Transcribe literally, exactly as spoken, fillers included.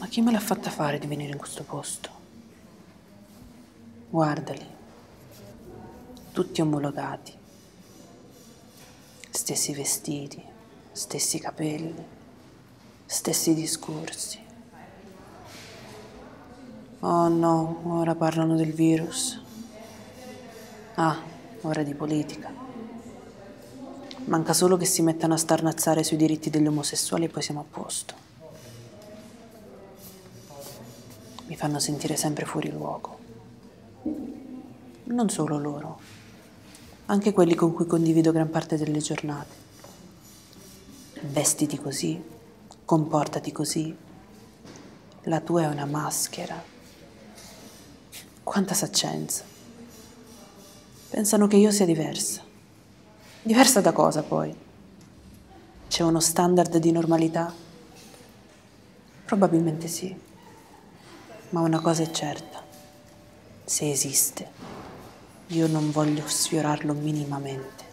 chi me l'ha fatta fare di venire in questo posto? Guardali, tutti omologati, stessi vestiti, stessi capelli, stessi discorsi. Oh no, ora parlano del virus. Ah, ora di politica. Manca solo che si mettano a starnazzare sui diritti degli omosessuali e poi siamo a posto. Mi fanno sentire sempre fuori luogo. Non solo loro, anche quelli con cui condivido gran parte delle giornate. Vestiti così, comportati così. La tua è una maschera. Quanta saccenza. Pensano che io sia diversa. Diversa da cosa, poi? C'è uno standard di normalità? Probabilmente sì. Ma una cosa è certa. Se esiste, io non voglio sfiorarlo minimamente.